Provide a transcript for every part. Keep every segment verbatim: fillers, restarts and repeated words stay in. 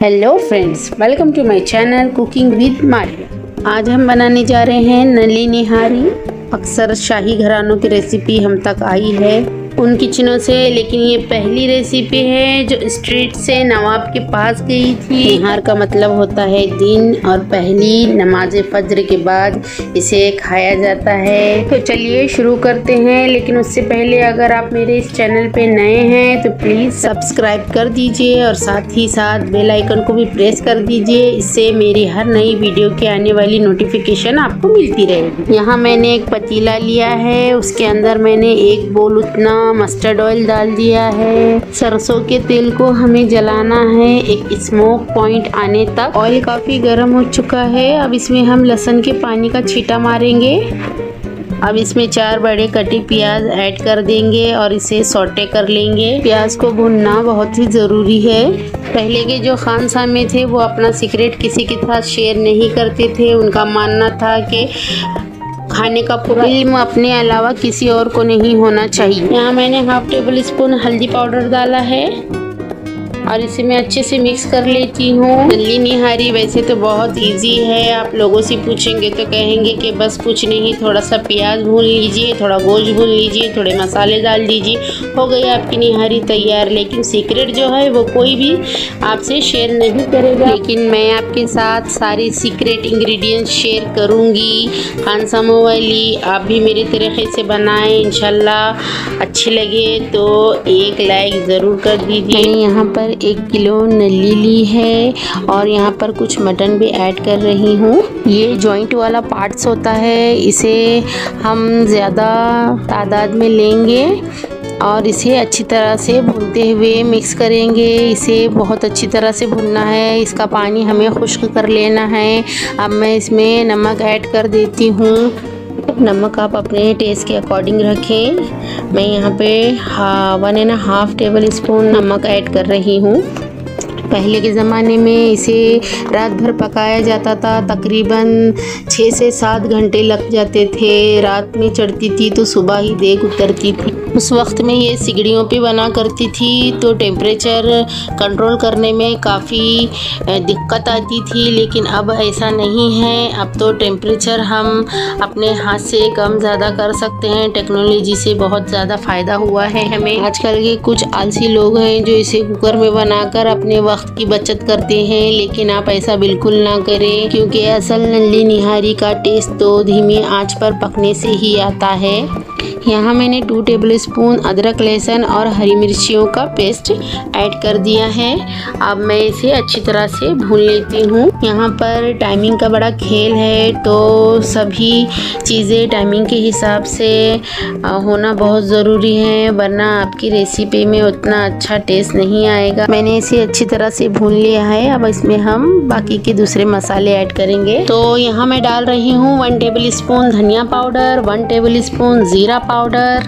Hello friends, welcome to my channel cooking with Maria. आज हम बनाने जा रहे हैं नली निहारी। अक्सर शाही घरानों की रेसिपी हम तक आई है उन किचनों से, लेकिन ये पहली रेसिपी है जो स्ट्रीट से नवाब के पास गई थी। निहार का मतलब होता है दिन, और पहली नमाज फज्र के बाद इसे खाया जाता है। तो चलिए शुरू करते हैं, लेकिन उससे पहले अगर आप मेरे इस चैनल पे नए हैं तो प्लीज़ सब्सक्राइब कर दीजिए और साथ ही साथ बेल आइकन को भी प्रेस कर दीजिए। इससे मेरी हर नई वीडियो के आने वाली नोटिफिकेशन आपको मिलती रहेगी। यहाँ मैंने एक पतीला लिया है, उसके अंदर मैंने एक बोल उतना मस्टर्ड ऑयल डाल दिया है। सरसों के तेल को हमें जलाना है एक स्मोक पॉइंट आने तक। ऑयल काफ़ी गर्म हो चुका है। अब इसमें हम लहसुन के पानी का छींटा मारेंगे। अब इसमें चार बड़े कटी प्याज ऐड कर देंगे और इसे सौटे कर लेंगे। प्याज को भुनना बहुत ही ज़रूरी है। पहले के जो खानसामे थे वो अपना सीक्रेट किसी के साथ शेयर नहीं करते थे। उनका मानना था कि खाने का पूरा इल्म अपने अलावा किसी और को नहीं होना चाहिए। यहाँ मैंने हाफ टेबल स्पून हल्दी पाउडर डाला है और इसे मैं अच्छे से मिक्स कर लेती हूँ। नल्ली निहारी वैसे तो बहुत इजी है, आप लोगों से पूछेंगे तो कहेंगे कि बस कुछ नहीं, थोड़ा सा प्याज भून लीजिए, थोड़ा गोश्त भून लीजिए, थोड़े मसाले डाल दीजिए, हो गई आपकी निहारी तैयार। लेकिन सीक्रेट जो है वो कोई भी आपसे शेयर नहीं करेगा, लेकिन मैं आपके साथ सारी सीक्रेट इंग्रेडिएंट्स शेयर करूँगी खानसामा वाली। आप भी मेरे तरीके से बनाएं, इंशाल्लाह अच्छी लगे तो एक लाइक ज़रूर कर दीजिए। मैंने यहाँ पर एक किलो नल्ली ली है और यहाँ पर कुछ मटन भी ऐड कर रही हूँ। ये जॉइंट वाला पार्ट्स होता है, इसे हम ज़्यादा तादाद में लेंगे और इसे अच्छी तरह से भूनते हुए मिक्स करेंगे। इसे बहुत अच्छी तरह से भुनना है, इसका पानी हमें खुश्क कर लेना है। अब मैं इसमें नमक ऐड कर देती हूँ। नमक आप अपने टेस्ट के अकॉर्डिंग रखें। मैं यहाँ पे हाँ one and half tablespoon नमक ऐड कर रही हूँ। पहले के ज़माने में इसे रात भर पकाया जाता था, तकरीबन छः से सात घंटे लग जाते थे। रात में चढ़ती थी तो सुबह ही देग उतरती थी। उस वक्त में ये सिगड़ियों पे बना करती थी, तो टेम्परेचर कंट्रोल करने में काफ़ी दिक्कत आती थी। लेकिन अब ऐसा नहीं है, अब तो टेम्परेचर हम अपने हाथ से कम ज़्यादा कर सकते हैं। टेक्नोलॉजी से बहुत ज़्यादा फ़ायदा हुआ है हमें। आजकल के कुछ आलसी लोग हैं जो इसे कुकर में बनाकर अपने वक्त की बचत करते हैं, लेकिन आप ऐसा बिल्कुल ना करें, क्योंकि असल नल्ली निहारी का टेस्ट तो धीमी आंच पर पकने से ही आता है। यहाँ मैंने टू टेबल स्पून अदरक, लहसुन और हरी मिर्चियों का पेस्ट ऐड कर दिया है। अब मैं इसे अच्छी तरह से भून लेती हूँ। यहाँ पर टाइमिंग का बड़ा खेल है, तो सभी चीज़ें टाइमिंग के हिसाब से होना बहुत ज़रूरी है, वरना आपकी रेसिपी में उतना अच्छा टेस्ट नहीं आएगा। मैंने इसे अच्छी तरह से भून लिया है। अब इसमें हम बाकी के दूसरे मसाले ऐड करेंगे। तो यहाँ मैं डाल रही हूँ वन टेबल स्पून धनिया पाउडर, वन टेबल स्पून ज़ीरा पाउडर,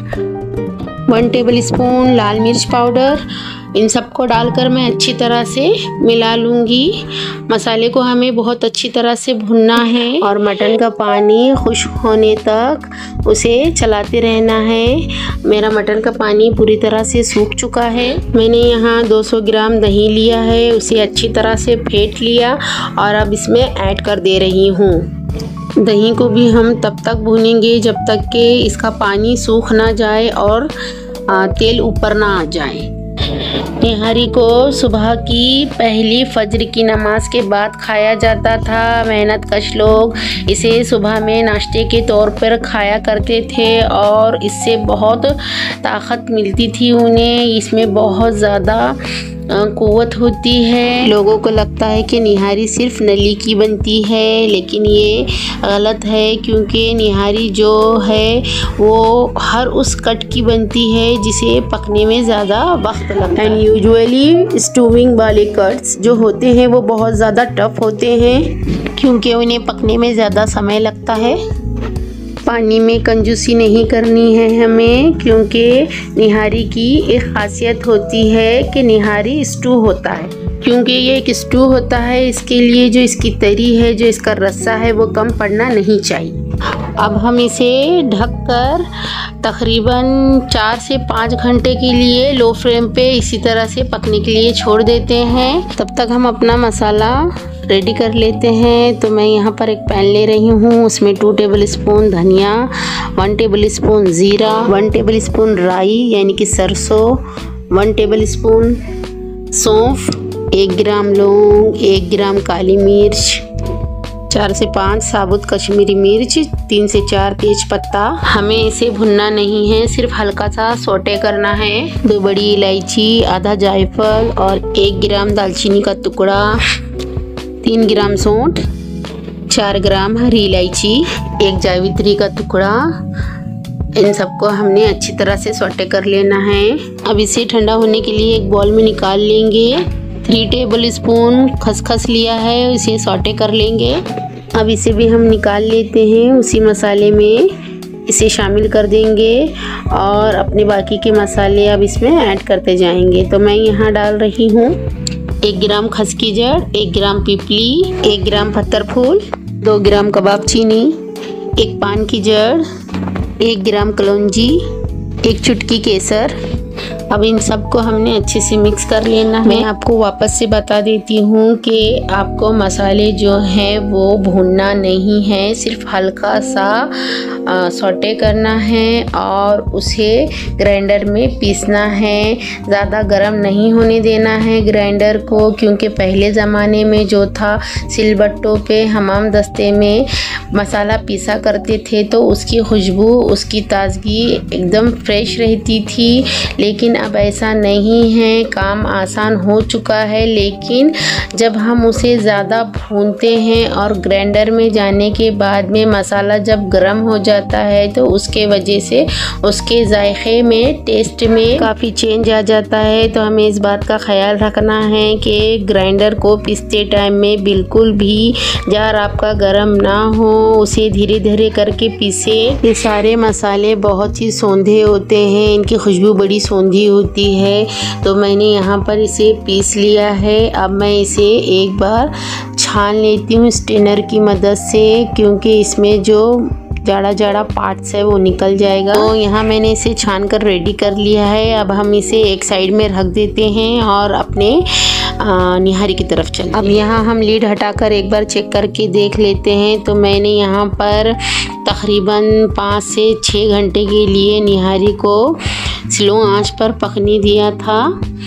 वन टेबल स्पून लाल मिर्च पाउडर। इन सबको डालकर मैं अच्छी तरह से मिला लूँगी। मसाले को हमें बहुत अच्छी तरह से भुनना है और मटन का पानी खुश्क होने तक उसे चलाते रहना है। मेरा मटन का पानी पूरी तरह से सूख चुका है। मैंने यहाँ दो सौ ग्राम दही लिया है, उसे अच्छी तरह से फेंट लिया और अब इसमें ऐड कर दे रही हूँ। दही को भी हम तब तक भूनेंगे जब तक कि इसका पानी सूख ना जाए और तेल ऊपर ना आ जाए। निहारी को सुबह की पहली फज्र की नमाज के बाद खाया जाता था। मेहनत कश लोग इसे सुबह में नाश्ते के तौर पर खाया करते थे और इससे बहुत ताकत मिलती थी उन्हें। इसमें बहुत ज़्यादा क़ुव्वत होती है। लोगों को लगता है कि निहारी सिर्फ नली की बनती है, लेकिन ये गलत है, क्योंकि निहारी जो है वो हर उस कट की बनती है जिसे पकने में ज़्यादा वक्त लगता है। एंड यूजुअली स्टूविंग वाले कट्स जो होते हैं वो बहुत ज़्यादा टफ होते हैं, क्योंकि उन्हें पकने में ज़्यादा समय लगता है। पानी में कंजूसी नहीं करनी है हमें, क्योंकि निहारी की एक खासियत होती है कि निहारी स्टू होता है। क्योंकि ये एक स्टू होता है, इसके लिए जो इसकी तरी है, जो इसका रस्सा है, वो कम पड़ना नहीं चाहिए। अब हम इसे ढककर तकरीबन चार से पाँच घंटे के लिए लो फ्लेम पे इसी तरह से पकने के लिए छोड़ देते हैं। तब तक हम अपना मसाला रेडी कर लेते हैं। तो मैं यहाँ पर एक पैन ले रही हूँ, उसमें टू टेबल स्पून धनिया, वन टेबल स्पून ज़ीरा, वन टेबल स्पून राई यानी कि सरसों, वन टेबल स्पून सौंफ, एक ग्राम लौंग, एक ग्राम काली मिर्च, चार से पाँच साबुत कश्मीरी मिर्च, तीन से चार तेज पत्ता। हमें इसे भुनना नहीं है, सिर्फ हल्का सा सोटे करना है। दो बड़ी इलायची, आधा जायफल और एक ग्राम दालचीनी का टुकड़ा, तीन ग्राम सौंठ, चार ग्राम हरी इलायची, एक जावित्री का टुकड़ा। इन सबको हमने अच्छी तरह से सोटे कर लेना है। अब इसे ठंडा होने के लिए एक बॉल में निकाल लेंगे। थ्री टेबल स्पून खसखस लिया है, इसे सौटे कर लेंगे। अब इसे भी हम निकाल लेते हैं। उसी मसाले में इसे शामिल कर देंगे और अपने बाकी के मसाले अब इसमें ऐड करते जाएंगे। तो मैं यहाँ डाल रही हूँ एक ग्राम खस की जड़, एक ग्राम पिपली, एक ग्राम पत्थर फूल, दो ग्राम कबाब चीनी, एक पान की जड़, एक ग्राम कलौंजी, एक चुटकी केसर। अब इन सबको हमने अच्छे से मिक्स कर लेना है। मैं आपको वापस से बता देती हूँ कि आपको मसाले जो हैं वो भूनना नहीं है, सिर्फ हल्का सा सौटे करना है और उसे ग्राइंडर में पीसना है। ज़्यादा गर्म नहीं होने देना है ग्राइंडर को, क्योंकि पहले ज़माने में जो था सिलबट्टों पे हमाम दस्ते में मसाला पीसा करते थे तो उसकी खुशबू, उसकी ताजगी एकदम फ्रेश रहती थी। लेकिन अब ऐसा नहीं है, काम आसान हो चुका है। लेकिन जब हम उसे ज़्यादा भूनते हैं और ग्राइंडर में जाने के बाद में मसाला जब गर्म हो जाता है तो उसके वजह से उसके जायके में, टेस्ट में काफ़ी चेंज आ जाता है। तो हमें इस बात का ख्याल रखना है कि ग्राइंडर को पीसते टाइम में बिल्कुल भी जार आपका गर्म ना हो, उसे धीरे धीरे करके पीसे। ये सारे मसाले बहुत ही सौंधे होते हैं, इनकी खुशबू बड़ी सौंधी होती है। तो मैंने यहाँ पर इसे पीस लिया है। अब मैं इसे एक बार छान लेती हूँ स्ट्रेनर की मदद से, क्योंकि इसमें जो जाड़ा जाड़ा पार्ट्स है वो निकल जाएगा। तो यहाँ मैंने इसे छान कर रेडी कर लिया है। अब हम इसे एक साइड में रख देते हैं और अपने निहारी की तरफ चलते हैं। अब यहाँ हम लीड हटाकर एक बार चेक करके देख लेते हैं। तो मैंने यहाँ पर तकरीबन पाँच से छः घंटे के लिए निहारी को स्लो आंच पर पकने दिया था।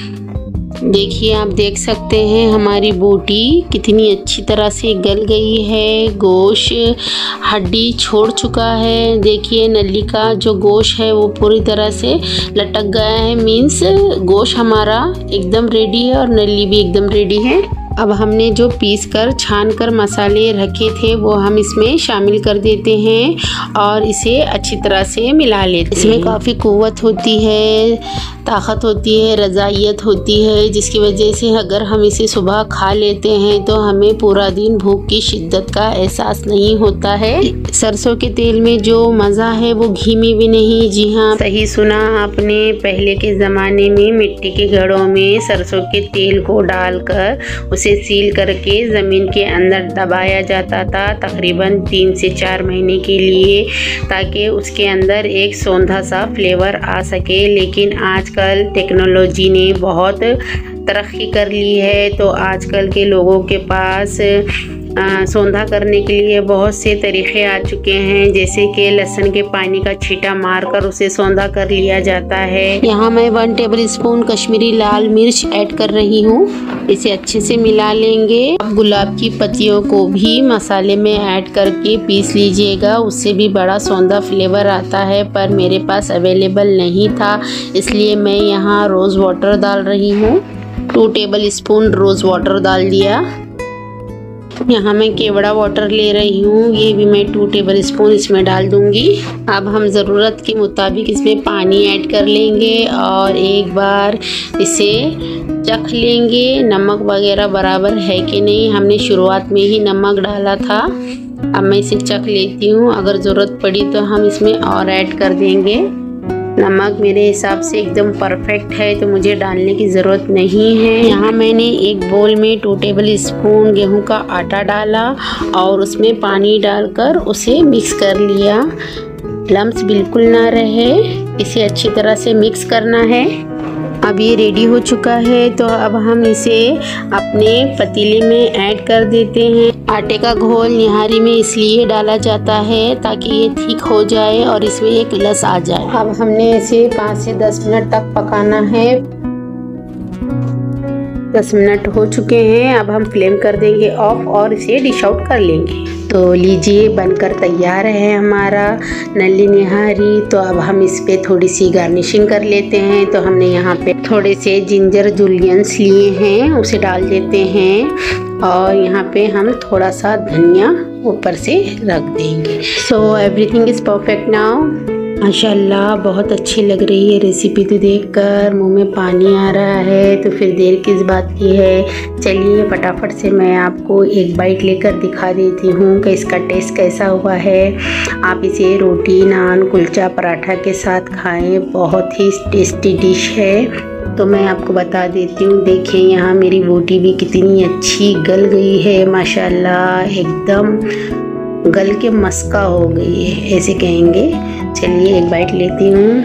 देखिए, आप देख सकते हैं हमारी बोटी कितनी अच्छी तरह से गल गई है, गोश्त हड्डी छोड़ चुका है। देखिए, नली का जो गोश्त है वो पूरी तरह से लटक गया है, मीन्स गोश्त हमारा एकदम रेडी है और नली भी एकदम रेडी है। अब हमने जो पीस कर छान कर मसाले रखे थे वो हम इसमें शामिल कर देते हैं और इसे अच्छी तरह से मिला लेते हैं। इसमें काफ़ी क़ुव्वत होती है, ताकत होती है, रज़ाइयत होती है, जिसकी वजह से अगर हम इसे सुबह खा लेते हैं तो हमें पूरा दिन भूख की शिद्दत का एहसास नहीं होता है। सरसों के तेल में जो मज़ा है वो घी में भी नहीं। जी हाँ, सही सुना आपने। पहले के ज़माने में मिट्टी के घड़ों में सरसों के तेल को डालकर उसे सील करके ज़मीन के अंदर दबाया जाता था तकरीबन तीन से चार महीने के लिए, ताकि उसके अंदर एक सौंधा सा फ्लेवर आ सके। लेकिन आजकल टेक्नोलॉजी ने बहुत तरक्की कर ली है, तो आजकल के लोगों के पास आ, सौंधा करने के लिए बहुत से तरीक़े आ चुके हैं, जैसे कि लहसुन के पानी का छींटा मारकर उसे सौंधा कर लिया जाता है। यहाँ मैं वन टेबल स्पून कश्मीरी लाल मिर्च ऐड कर रही हूँ। इसे अच्छे से मिला लेंगे। अब गुलाब की पत्तियों को भी मसाले में ऐड करके पीस लीजिएगा, उससे भी बड़ा सौंधा फ्लेवर आता है, पर मेरे पास अवेलेबल नहीं था, इसलिए मैं यहाँ रोज़ वाटर डाल रही हूँ। Two tablespoon rose water डाल दिया। यहाँ मैं केवड़ा वाटर ले रही हूँ, ये भी मैं टू टेबल स्पून इसमें डाल दूँगी। अब हम ज़रूरत के मुताबिक इसमें पानी ऐड कर लेंगे और एक बार इसे चख लेंगे नमक वगैरह बराबर है कि नहीं। हमने शुरुआत में ही नमक डाला था। अब मैं इसे चख लेती हूँ, अगर ज़रूरत पड़ी तो हम इसमें और ऐड कर देंगे। नमक मेरे हिसाब से एकदम परफेक्ट है तो मुझे डालने की ज़रूरत नहीं है। यहाँ मैंने एक बोल में टू टेबल स्पून गेहूं का आटा डाला और उसमें पानी डालकर उसे मिक्स कर लिया। लम्स बिल्कुल ना रहे, इसे अच्छी तरह से मिक्स करना है। अब ये रेडी हो चुका है तो अब हम इसे अपने पतीले में ऐड कर देते हैं। आटे का घोल निहारी में इसलिए डाला जाता है ताकि ये थिक हो जाए और इसमें एक लस आ जाए। अब हमने इसे पाँच से दस मिनट तक पकाना है। दस मिनट हो चुके हैं। अब हम फ्लेम कर देंगे ऑफ और इसे डिश आउट कर लेंगे। तो लीजिए बनकर तैयार है हमारा नल्ली निहारी। तो अब हम इस पे थोड़ी सी गार्निशिंग कर लेते हैं। तो हमने यहाँ पे थोड़े से जिंजर जुलियंस लिए हैं, उसे डाल देते हैं और यहाँ पे हम थोड़ा सा धनिया ऊपर से रख देंगे। So everything is perfect now. माशाल्लाह बहुत अच्छी लग रही है रेसिपी तो देखकर मुंह में पानी आ रहा है। तो फिर देर किस बात की है, चलिए फटाफट से मैं आपको एक बाइट लेकर दिखा देती हूँ कि इसका टेस्ट कैसा हुआ है। आप इसे रोटी, नान, कुलचा, पराठा के साथ खाएं, बहुत ही टेस्टी डिश है। तो मैं आपको बता देती हूँ, देखिए यहाँ मेरी रोटी भी कितनी अच्छी गल गई है माशाल्लाह, एकदम गल के मस्का हो गई है ऐसे कहेंगे। चलिए एक बाइट लेती हूँ।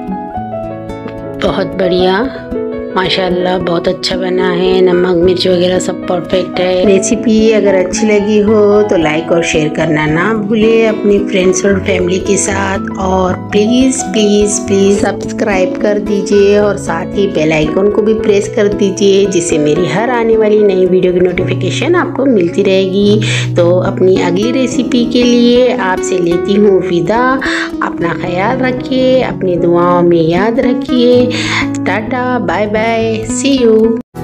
बहुत बढ़िया माशाल्लाह, बहुत अच्छा बना है। नमक मिर्च वगैरह सब परफेक्ट है। रेसिपी अगर अच्छी लगी हो तो लाइक और शेयर करना ना भूले अपने फ्रेंड्स और फैमिली के साथ। और प्लीज़ प्लीज़ प्लीज़ सब्सक्राइब कर दीजिए और साथ ही बेल आइकन को भी प्रेस कर दीजिए, जिससे मेरी हर आने वाली नई वीडियो की नोटिफिकेशन आपको मिलती रहेगी। तो अपनी अगली रेसिपी के लिए आपसे लेती हूँ विदा। अपना ख्याल रखिए, अपनी दुआओं में याद रखिए। Tata, bye bye, see you.